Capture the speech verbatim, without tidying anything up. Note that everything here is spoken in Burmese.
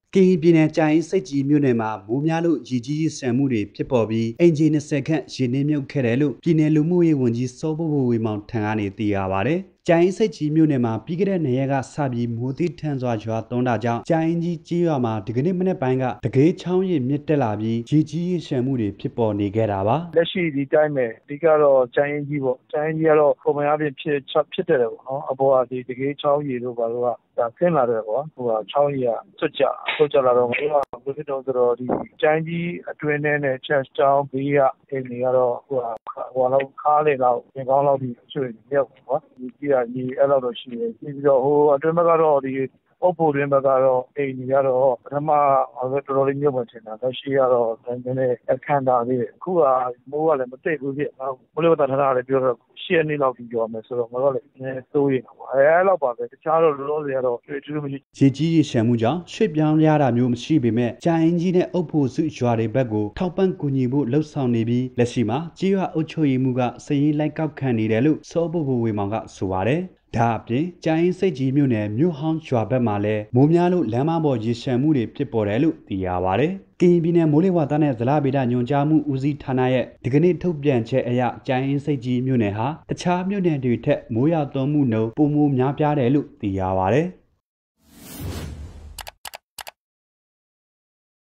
ကရင်ပြည်နယ်ကြိုင်စိတ်ကြီးမြို့နယ်မှာမိုးများလို့ရေကြီးရေဆန်မှုတွေဖြစ်ပေါ်ပြီးအင်ဂျီနှစ်ဆယ်ခန့်ရေနှင်းမြုပ်ခဲ့တယ်လို့ပြည်နယ်လူမှုရေးဝန်ကြီးစောဘိုဘိုဝေမောင်ထံကနေသိရပါဗျ။ကြိုင်စိတ်ကြီးမြို့နယ်မှာပြီးခဲ့တဲ့နေ့ရက်ကစပြီးမိုးသီးထန်စွာရွာသွန်းတာကြောင့်ကြိုင်ကြီးကြီးရွာမှာဒီကနေ့မနေ့ပိုင်းကတကေးချောင်းရေမြင့်တက်လာပြီးရေကြီးရေရှမ်းမှုတွေဖြစ်ပေါ်နေခဲ့တာပါ။လက်ရှိဒီတိုင်းပဲအဓိကတော့ကြိုင်ကြီးပေါ့ကြိုင်ကြီးကတော့ပုံမှန်အားဖြင့်ဖြစ်ဖြစ်တယ်ပေါ့နော်အပေါ်ကဒီတကေးချောင်းရေတို့ဘာလို့ကဒါဆင်းလာတယ်ပေါ့ဟိုကချောင်းကြီးကဆွတ်ကြဆွတ်ကြလာတော့ငါကဘယ်ဖြစ်တော့ဆိုတော့ဒီကြိုင်ကြီးအတွင်းထဲနဲ့ချက်ချောင်းဘေးကအိမ်တွေကတော့ဟိုဟိုလောက်ခါးလေလောက်ပြင်ကောင်းလောက်ဒီရွှေရောက်ပေါ့ဒီကြီးကဒီအဲ့လောက်တော့ရှိတယ်ပြီးတော့ဟိုအတွင်းဘက်ကတော့ဒီအုပ်ဖို့တွင်ဘက်ကတော့အိမ်ကြီးကတော့ပထမတော်တော်လေးမြုပ်မှထင်တာလက်ရှိကတော့နည်းနည်းအခမ်းတာလေးအခုကမိုးကလည်းမသိဘူးပြဘလို့တာထားတာလည်းပြောတော့ရှင်းနေလောက်ပြီးပြောမယ်ဆိုတော့ငါတို့လည်းနည်းစိုးရိမ်တော့အဲအဲ့လောက်ပါပဲတခြားတော့လောလောဆယ်ကတော့တွေ့တူးမရှိရေကြီးရေရှမ်းမှုကြောင့်ရွှေ့ပြောင်းရတာမျိုးမရှိပေမဲ့ကြိုင်ကြီးနဲ့အုပ်ဖို့စုရွာတွေဘက်ကိုထောက်ပံ့ကူညီဖို့လှုံ့ဆော်နေပြီးလက်ရှိမှာကြေးရွာအုပ်ချုပ်ရေးမှုကစည်ရင်လိုက်ကောက်ခံနေတယ်လို့စောဘိုဘိုဝေမောင်ကဆိုပါတယ်ဒါအပြင်ကြိုင်စိတ်ကြီးမြို့နယ်မြို့ဟောင်းရွာဘက်မှာလည်းမိုးများလို့လမ်းမပေါ်ရေရှမ်းမှုတွေဖြစ်ပေါ်တယ်လို့သိရပါတယ်။ကရင်ပြည်နယ်မိုးလေဝသနဲ့ဇလဗေဒညွှန်ကြားမှုဦးစီးဌာနရဲ့ဒီကနေ့ထုတ်ပြန်ချက်အရကြိုင်စိတ်ကြီးမြို့နယ်ဟာတခြားမြို့နယ်တွေထက်မိုးရွာသွန်းမှုနှုန်းပိုမိုများပြားတယ်လို့သိရပါတယ်။